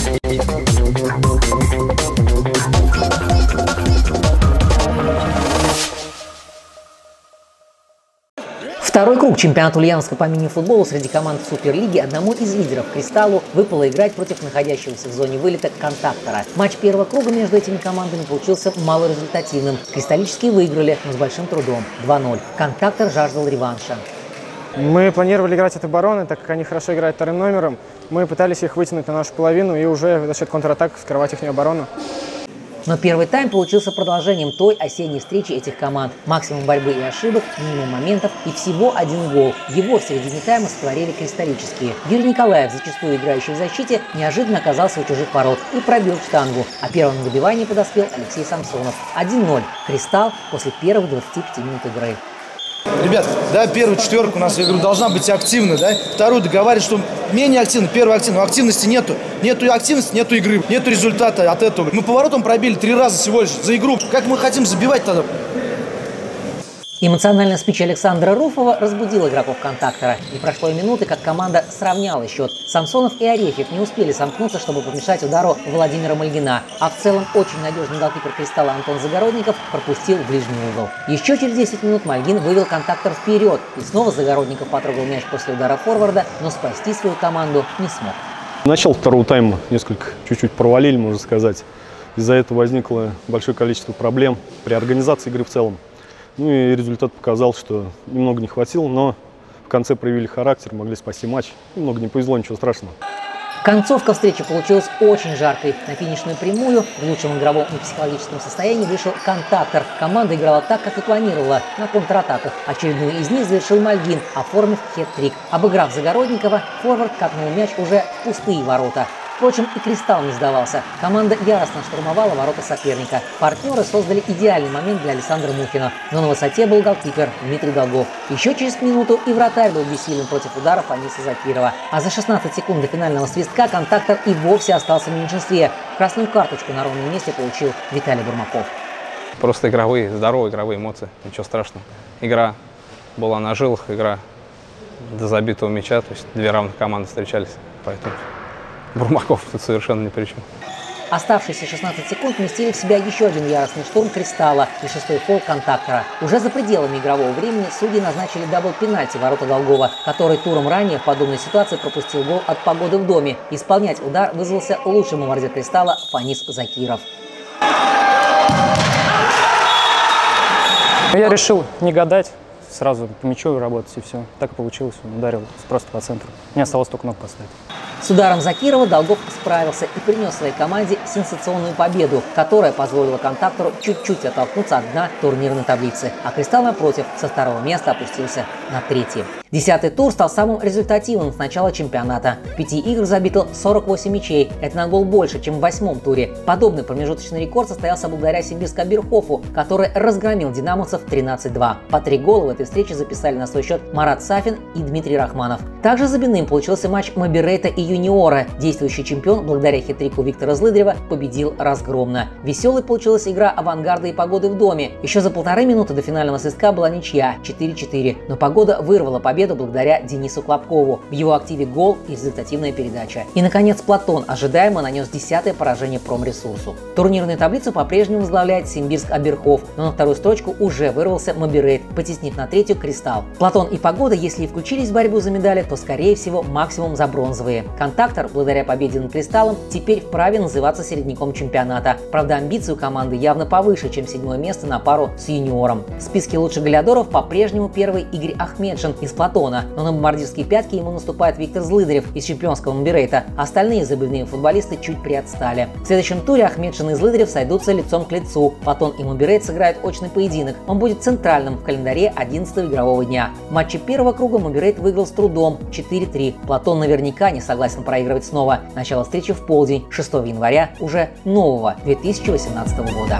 Второй круг чемпионата Ульяновска по мини-футболу среди команд Суперлиги одному из лидеров «Кристаллу» выпало играть против находящегося в зоне вылета «Контактора». Матч первого круга между этими командами получился малорезультативным. Кристаллические выиграли, но с большим трудом – 2-0. «Контактор» жаждал реванша. Мы планировали играть от обороны, так как они хорошо играют вторым номером. Мы пытались их вытянуть на нашу половину и уже за счет контратак скрывать их оборону. Но первый тайм получился продолжением той осенней встречи этих команд. Максимум борьбы и ошибок, минимум моментов и всего один гол. Его в середине тайма сотворили кристаллические. Юрий Николаев, зачастую играющий в защите, неожиданно оказался у чужих ворот и пробил в штангу. А первым на добивание подоспел Алексей Самсонов. 1-0. «Кристалл» после первых 25 минут игры. Ребят, да, первую четверку у нас, я говорю, должна быть активна, да. Вторую договаривать, что менее активно, первую активно. Но активности нету. Нету активности, нету игры, нету результата от этого. Мы поворотом пробили 3 раза всего лишь за игру. Как мы хотим забивать тогда? Эмоциональная спич Александра Руфова разбудила игроков «Контактора». Не прошло и минуты, как команда сравняла счет. Самсонов и Арефьев не успели сомкнуться, чтобы помешать удару Владимира Мальгина. А в целом очень надежный голкипер «Кристалла» Антон Загородников пропустил в ближний угол. Еще через 10 минут Мальгин вывел «Контактор» вперед. И снова Загородников потрогал мяч после удара форварда, но спасти свою команду не смог. Начало второго тайма чуть-чуть провалили, можно сказать. Из-за этого возникло большое количество проблем при организации игры в целом. Ну и результат показал, что немного не хватило, но в конце проявили характер, могли спасти матч. Немного не повезло, ничего страшного. Концовка встречи получилась очень жаркой. На финишную прямую в лучшем игровом и психологическом состоянии вышел «Контактор». Команда играла так, как и планировала, на контратаках. Очередную из них завершил Мальгин, оформив хет-трик. Обыграв Загородникова, форвард катнул мяч уже в пустые ворота. Впрочем, и «Кристалл» не сдавался. Команда яростно штурмовала ворота соперника. Партнеры создали идеальный момент для Александра Мухина. Но на высоте был голкипер Дмитрий Долгов. Еще через минуту и вратарь был бессилен против ударов Фаниса Закирова. А за 16 секунд до финального свистка «Контактор» и вовсе остался в меньшинстве. Красную карточку на ровном месте получил Виталий Бурмаков. Просто здоровые игровые эмоции. Ничего страшного. Игра была на жилах, игра до забитого мяча. То есть 2 равных команды встречались. Поэтому Бурмаков тут совершенно ни при чем. Оставшиеся 16 секунд вместили в себя еще один яростный штурм «Кристалла» и 6-й фол «Контактора». Уже за пределами игрового времени судьи назначили дабл-пенальти ворота Долгова, который туром ранее в подобной ситуации пропустил гол от «Погоды в доме». Исполнять удар вызвался лучший бомбардир «Кристалла» Фанис Закиров. Я решил не гадать, сразу по мячу работать и все. Так и получилось, он ударил просто по центру. Мне осталось только ногу поставить. С ударом Закирова Долгов справился и принес своей команде сенсационную победу, которая позволила «Контактору» чуть-чуть оттолкнуться от дна турнирной таблицы. А «Кристалл», напротив, со 2-го места опустился на 3-е. 10-й тур стал самым результативным с начала чемпионата. В 5 играх забито 48 мячей. Это на гол больше, чем в 8-м туре. Подобный промежуточный рекорд состоялся благодаря Симбирско-Аберхофу, который разгромил динамовцев 13-2. По 3 гола в этой встрече записали на свой счет Марат Сафин и Дмитрий Рахманов. Также забитым получился матч Мобирейта и Юниора. Действующий чемпион, благодаря хит-трику Виктора Злыдрева, победил разгромно. Веселой получилась игра «Авангарда» и «Погоды в доме». Еще за 1,5 минуты до финального свистка была ничья 4-4. Но «Погода» вырвала победу благодаря Денису Клопкову. В его активе гол и результативная передача. И, наконец, «Платон» ожидаемо нанес 10-е поражение Промресурсу. Турнирную таблицу по-прежнему возглавляет Симбирск-Аберхоф, но на 2-ю строчку уже вырвался Мобирейт, потеснив на 3-ю «Кристалл». «Платон» и «Погода», если и включились в борьбу за медали, то, скорее всего, максимум за бронзовые. «Контактор», благодаря победе над «Кристаллом», теперь вправе называться середняком чемпионата. Правда, амбиции у команды явно повыше, чем 7-е место на пару с «Юниором». В списке лучших голеадоров по-прежнему первый Игорь Ахмедшин из «Платона», но на бомбардирские пятки ему наступает Виктор Злыдрев из чемпионского Мобирейта. Остальные забивные футболисты чуть приотстали. В следующем туре Ахмедшин и Злыдрев сойдутся лицом к лицу. «Платон» и Мобирейт сыграют очный поединок. Он будет центральным в календаре 11-го игрового дня. В матче первого круга Мобирейт выиграл с трудом 4-3. «Платон» наверняка не согласен проигрывать снова. Начало встречи в полдень, 6 января уже нового 2018 года.